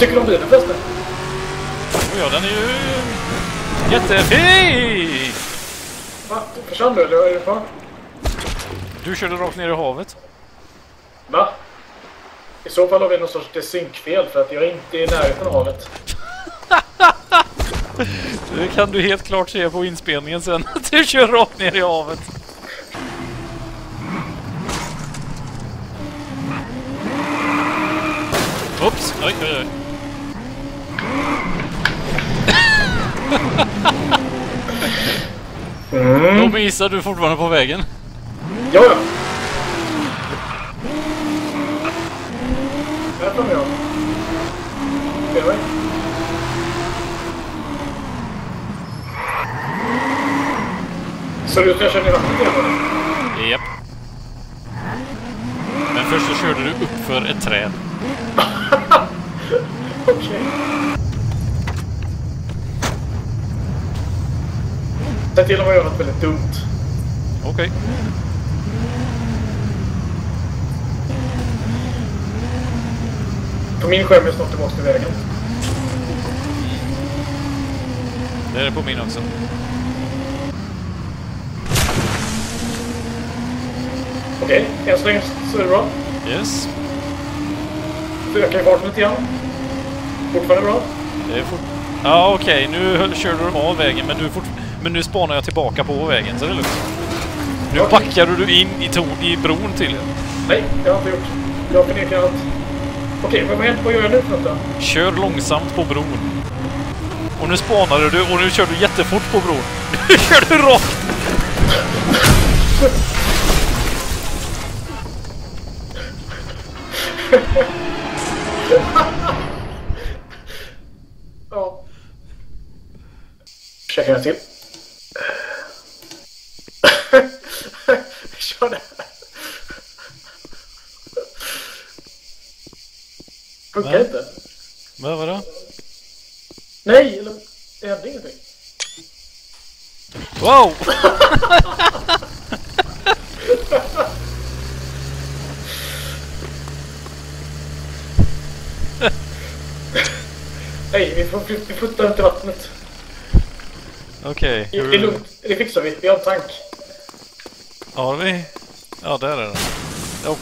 tycker du om bilen förresten? Ja, den är ju jättefin! Va? Försvann du eller vad är det för? Du körde rakt ner i havet. Va? I så fall har vi någon sorts synkfel för att jag är inte i närheten av havet. Det kan du helt klart se på inspelningen sen att du kör rakt ner i havet. Oops, oj, oj, oj. Då missar du fortfarande på vägen. Ja, ja. Här kommer jag. Spelar vi? Så du ska köra ner vattnet igen då? Japp. Men först så körde du upp för ett träd. Okej. Säg till om jag gör något väldigt dumt. Okej. På min skärm är jag snart tillbaka till vägen. Det är det på min också. Okej, än så länge så är det bra. Yes. Så ökar jag farten lite grann. Fortfarande bra. Det är ja, okej. Nu kör du av vägen, men nu spanar jag tillbaka på vägen, så det är lugnt. Nu backar du in i bron till. Nej, det har jag inte gjort. Jag förnekar allt. Okej, vad gör jag nu för något då? Kör långsamt på bron. Och nu spanade du och nu kör du jättefort på bron. Nu kör du rakt. Ja. Försöker jag till. Kör det. Funkar inte. Vad var det? Nej, eller det hände ingenting. Wow! Nej, vi puttar inte vattnet. Okej. Det är lugnt, det fixar vi. Vi har en tank. Har vi? Ja, där är den. Oh.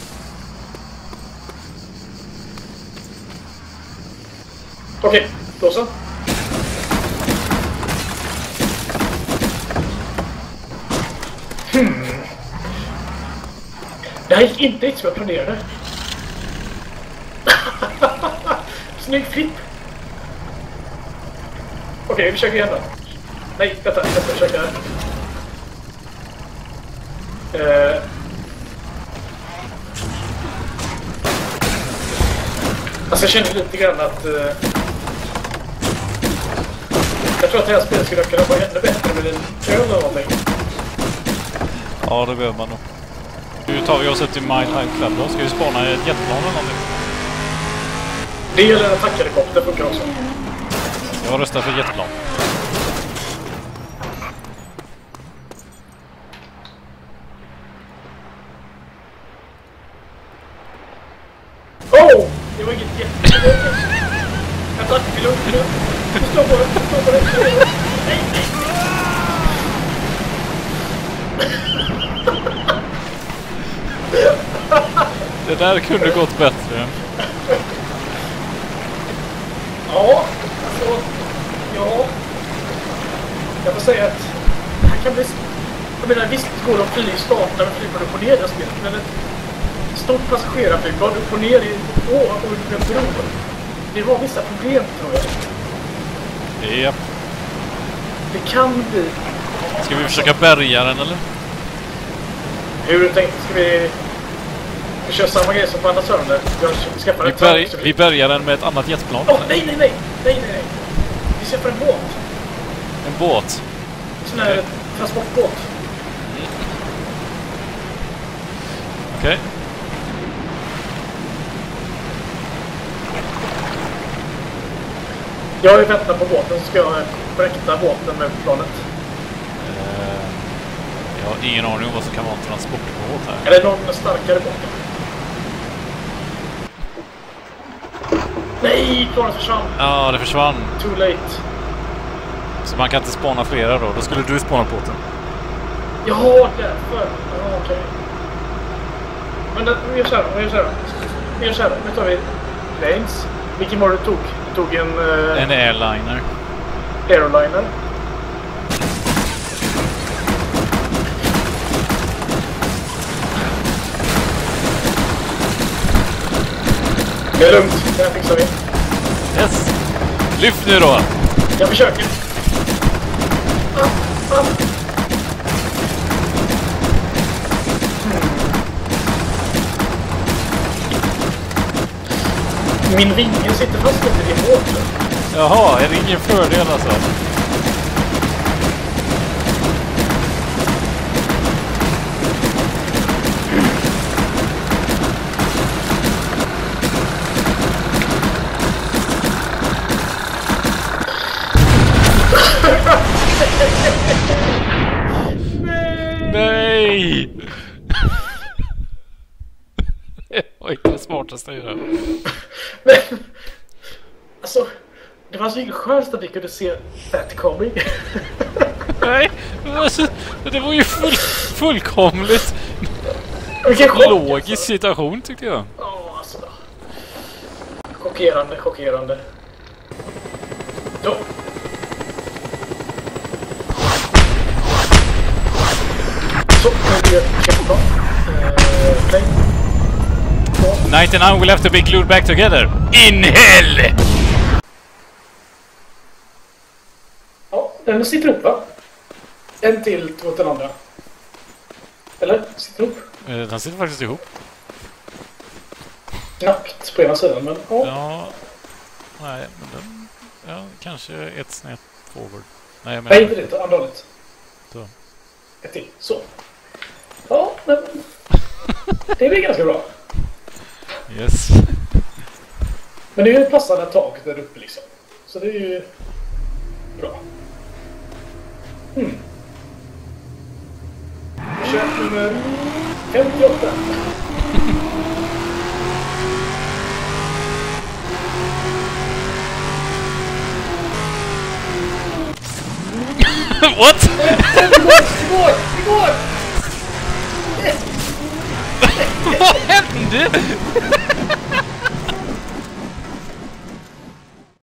Okej, då så. Det här gick inte som jag planerade. Snygg flipp. Okej, vi försöker igen då. Nej, vänta, jag ska försöka. Alltså jag känner lite grann att jag tror att det här spelet skulle kunna vara ännu bättre med en öl eller någonting. Ja, det behöver man nog. Nu tar vi oss till Mile High Club då. Ska vi spana ett jetplan eller någonting? Det eller en attackhelikopter funkar också. Jag röstar för jetplan. Oh! Det var inget jätte... Vänta, vi lugnt. Du står på det. Nej, nej. Det där kunde gått bättre. Ja, alltså... Ja... Jag får säga att... Det här kan bli... Jag menar, visst går det att flyg starta med flygplan upp och ner i spelet, men ett stort passagerarflygplan upp och ner i och under en bro. Det har vissa problem, tror jag. Japp. Det kan bli... Ska vi försöka bärga den, eller? Hur tänkte ska vi köra samma grej som på andra server? Vi bärgar den med ett annat jetplan. Nej. Vi köper en båt. En båt? En sån här transportbåt. Okej. Jag har ju väntat på båten, så ska jag korrekta båten med planet. Jag har ingen aning om vad som kan vara en transportbåt här. Eller någon starkare båt. Nej, planet försvann. Ja, det försvann. Too late. Så man kan inte spana flera då. Då skulle du spana båten. Ja, därför. Ja, okej. Men vi gör så här. Nu tar vi planes. Vilken var det du tog? Du tog en... En airliner. Airliner. Det är lugnt. Det här fixar vi. Yes! Lyft nu då! Jag försöker. Min vinge sitter fast lite i båten. Jaha, är det ingen fördel alltså? Nej! Det var inte det smartaste jag gör. Men, alltså, det var så ingen chans att vi kunde se that coming. Nej, alltså, det var ju fullkomligt logisk situation tyckte jag. Ja, alltså. Chockerande. Då. Så, nu blir det jättebra. Play. 99 will have to be glued back together. In hell! Ja, den sitter upp va? En till mot den andra. Eller? Sitter upp? Den sitter faktiskt ihop. Knappt på ena sidan, men... Ja. Ja. Nej, men den... Ja, kanske ett snett forward. Nej, men... Nej, inte det. Andra hållet. Så. Ett till. Så. Ja, men... Det blir ganska bra. Yes. Men det är ju ett passande tak där uppe liksom. Så det är ju... bra. Försök nummer 58. What? Det går! Vad hände?